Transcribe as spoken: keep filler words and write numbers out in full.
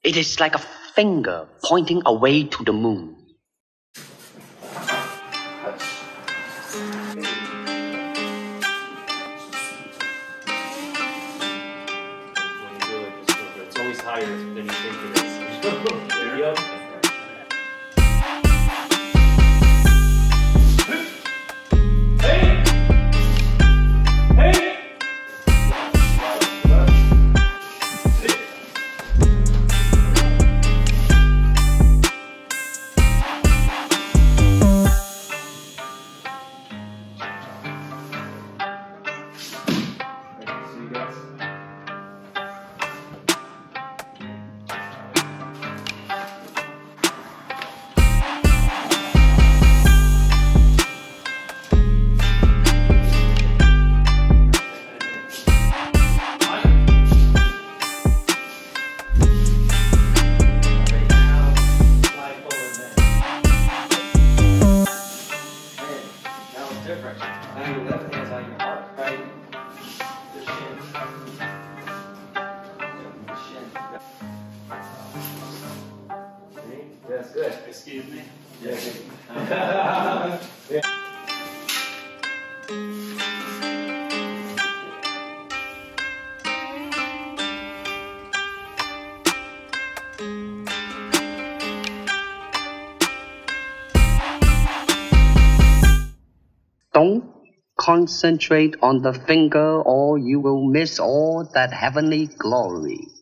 It is like a finger pointing away to the moon. It's always higher than you think it is. Yep. Different. Now your left hand's on your heart, right? The shin. The shin. See? That's good. Excuse me? Yeah. Yeah. Don't concentrate on the finger or you will miss all that heavenly glory.